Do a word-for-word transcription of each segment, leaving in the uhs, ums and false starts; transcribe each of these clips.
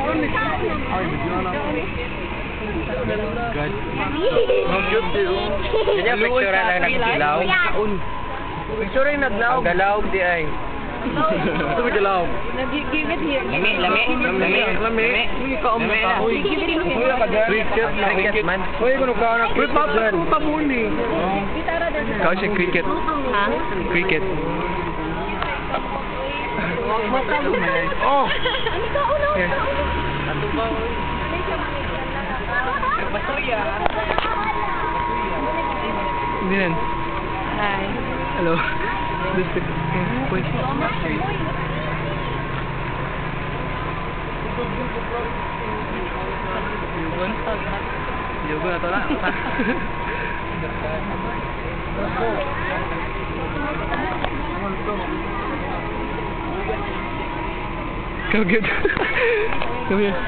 God. Ang cute din. Kanya picture na nagdilaw. Picture yung naglaw. Ang dalaw di ay. Ito may dalaw. Give it here. Lami, lami, lami, lami. Hindi ka umita. Cricket, cricket man. Uy, kung ka na cricket dyan. Uy, mo ni. Ikaw siya cricket. Ha? Cricket. Oh! Here. Basuya. Hindi yan. Hi. Hello. This is... Wait. Yubon? Yubon na ito na. Come get. Come here.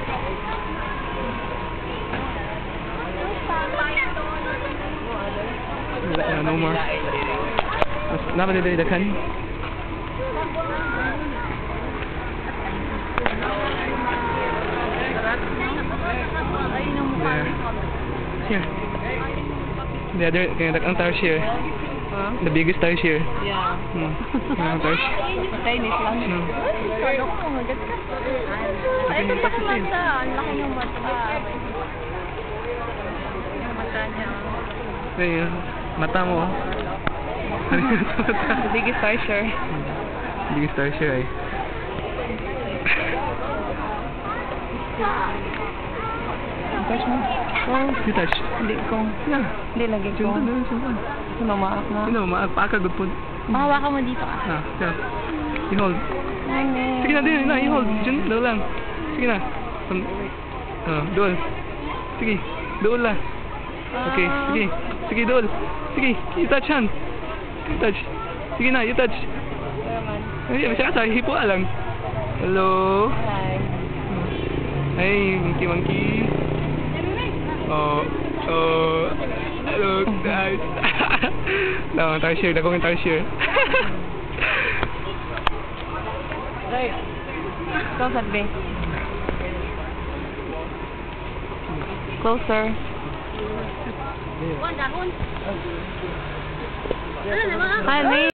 Wala na, no more. Napa nila idakan? Here. The other, kaya ang tires here. Huh? The biggest tires here. Yeah. Hmm. Ang tires. Chinese lang. No. Ay, ito sa mata. Ang laki ng mata. Yung mata niya. Ayun. Mata mo. Oh. The biggest tire sure. Biggest tires here eh. Touch mo. Oh, you touch. Hindi ko. Yeah. Hindi lagi ko. Sundan na, sundan. Sumamak na. Sino, maapaka good po. Mahawakan mo dito ah. Ah, yeah. I-hold. Sige na din, na, i-hold. Diyan, daw lang. Sige na. Um, ah, dool. Sige, dool lang. Okay, sige. Sige, dool. Sige, i-touch hand. I-touch. Sige na, i-touch. Ay, masyaka, hipo lang. Hello. Hi. Hey, monkey, monkey. Oh, oh. Hello, guys. No, tire share. Dako ng tire share. Right. Ikaw sabi. Closer. Honey.